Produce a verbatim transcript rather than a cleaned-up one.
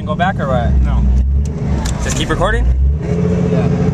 go back or what? No. Just keep recording? Yeah.